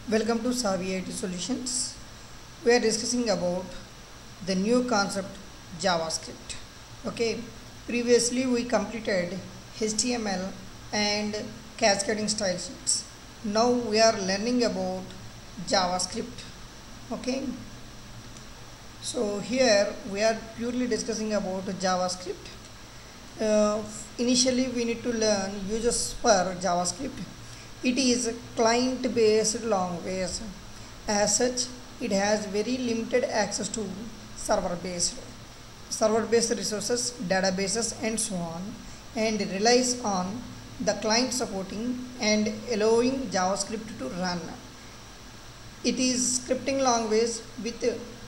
Welcome to Savvy IT Solutions. We are discussing about the new concept JavaScript. Okay, previously we completed HTML and cascading style sheets. Now we are learning about JavaScript. Okay, so here we are purely discussing about JavaScript. Initially we need to learn uses for JavaScript. It is a client based language. As such, it has very limited access to server based resources, databases and so on, and relies on the client supporting and allowing JavaScript to run. It is scripting language with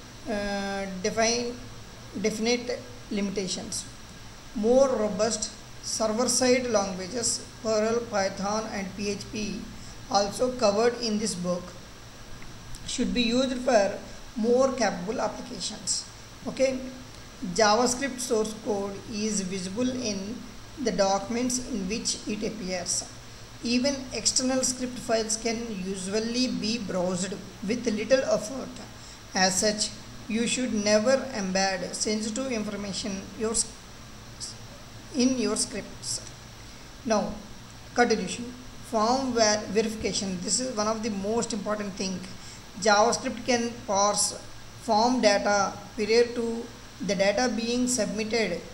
definite limitations. More robust server-side languages, Perl, Python and PHP, also covered in this book, should be used for more capable applications. Okay, JavaScript source code is visible in the documents in which it appears. Even external script files can usually be browsed with little effort. As such, you should never embed sensitive information in your scripts. Now, continuation. Form verification. This is one of the most important thing. JavaScript can parse form data prior to the data being submitted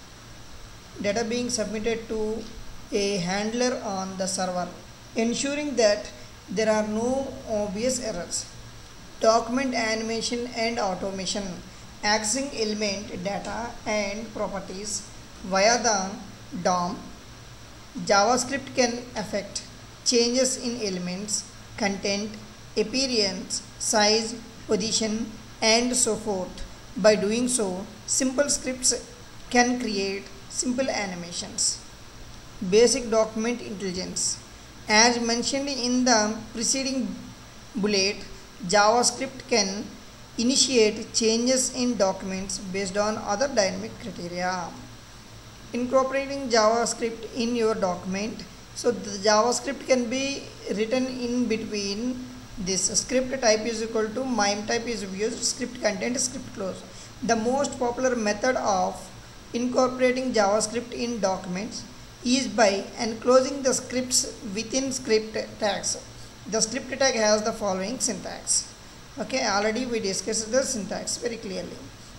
to a handler on the server, ensuring that there are no obvious errors. Document animation and automation. Accessing element data and properties via the DOM, JavaScript can affect changes in elements, content, appearance, size, position, and so forth. By doing so, simple scripts can create simple animations. Basic document intelligence. As mentioned in the preceding bullet, JavaScript can initiate changes in documents based on other dynamic criteria. Incorporating JavaScript in your document. So the JavaScript can be written in between this script type is equal to MIME type is used, script content, script close. The most popular method of incorporating JavaScript in documents is by enclosing the scripts within script tags. The script tag has the following syntax. Okay, already we discussed the syntax very clearly.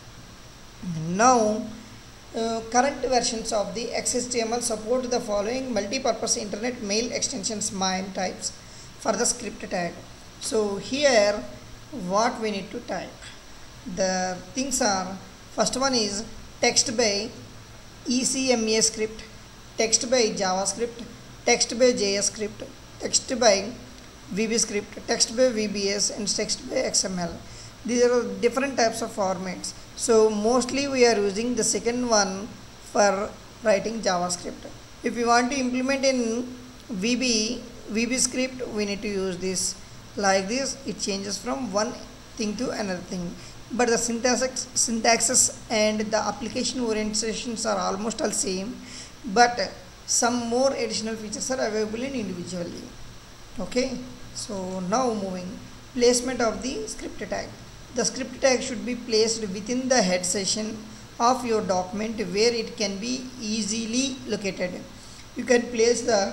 Now, current versions of the XHTML support the following multi-purpose internet mail extensions MIME types for the script tag. So here what we need to type, the things are, first one is text by ECMA script, text by JavaScript, text by JS script, text by VB script, text by VBS and text by XML. These are different types of formats. So mostly we are using the second one for writing JavaScript. If we want to implement in VB script, we need to use this. Like this, it changes from one thing to another thing. But the syntaxes and the application orientations are almost all same. But some more additional features are available in individually. Okay. So now moving, placement of the script tag. The script tag should be placed within the head section of your document where it can be easily located. You can place the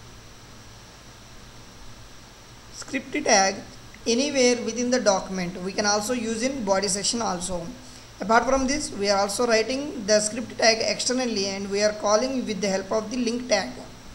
script tag anywhere within the document. We can also use in body section also. Apart from this, we are also writing the script tag externally and we are calling with the help of the link tag.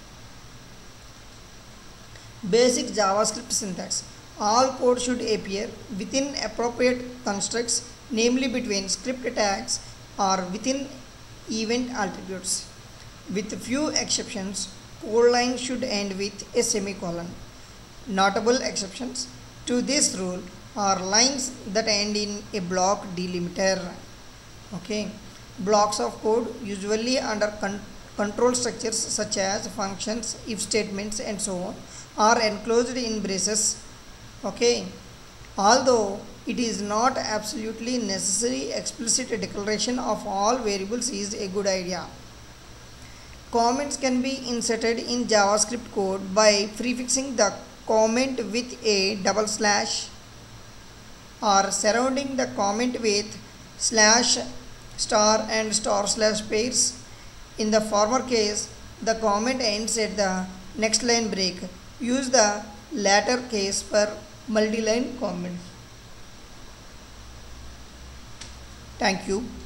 Basic JavaScript syntax. All code should appear within appropriate constructs, namely between script tags or within event attributes. With few exceptions, code line should end with a semicolon. Notable exceptions to this rule are lines that end in a block delimiter. Okay, blocks of code usually under control structures such as functions, if statements and so on are enclosed in braces. Okay, although it is not absolutely necessary, explicit declaration of all variables is a good idea. Comments can be inserted in JavaScript code by prefixing the comment with a double slash or surrounding the comment with slash, star and star slash pairs. In the former case, the comment ends at the next line break. Use the latter case for multi-line comments. Thank you.